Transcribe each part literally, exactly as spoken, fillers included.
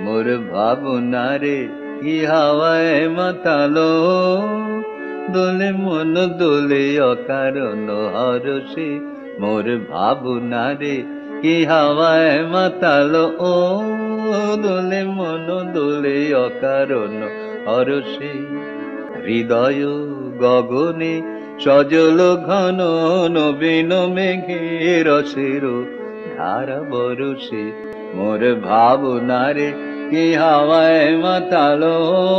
মোর ভাবনারে কি হাওয়ায় মাতালো, দোলে মন দোলে অকারণ হরষে। মোর ভাবনারে কি হাওয়ায় মাতালো, ও দোলে মন দোলে অকারণ হরষে। হৃদয় গগনে সজল ঘন নবীন মেঘে রসের ধারা বরষে। মোর ভাবনারে কি হাওয়ায় মাতালো,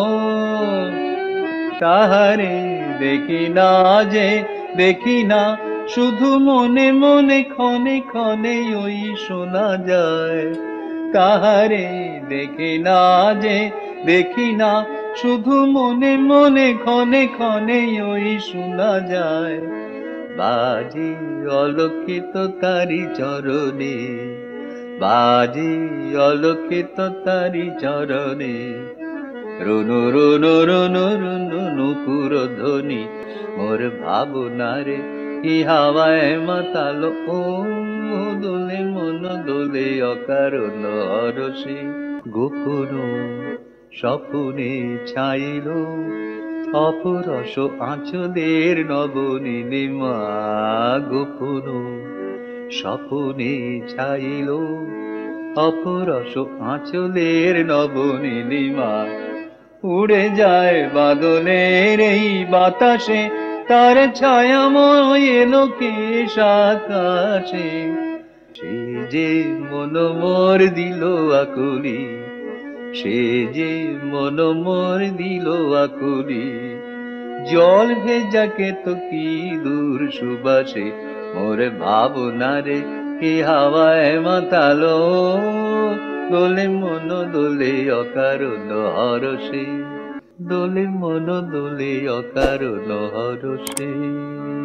তাহারে দেখি না যে দেখি না, শুধু মনে মনে ক্ষণে ক্ষণে ওই শোনা যায়। তাহারে দেখি না যে দেখি না, শুধু মনে মনে ক্ষণে ক্ষণে ওই শোনা যায়। বাজে অলক্ষিত তারি চরণে, বাজে অলক্ষিত তারি চরণে, রুনু রুনু রুনু রুনু নুপুর ধ্বনি। মোর ভাবনারে কি হাওয়ায় মাতালো, ও দোলে মন দোলে অকারণ হরষে। গোপন স্বপ্নে ছাইল অপরস আঁচলের নবনীলিমা, গোপন স্বপ্নে ছাইল অপরস আঁচলের নবনীলিমা। উড়ে যায় বাদলের এই বাতাসে, তার ছায়াময় এলো কেশ আকাশে। সে যে মন মোর দিল আকুলি, সে যে মন মোর দিল আকুলি। জল ভেজাকে তো কি দূর সুবাসে, মোর ভাবনারে কি হাওয়ায় মাতালো, দোলে মন দোলে অকারণ হরষে। দোলে মন দোলে অকারণ হরষে।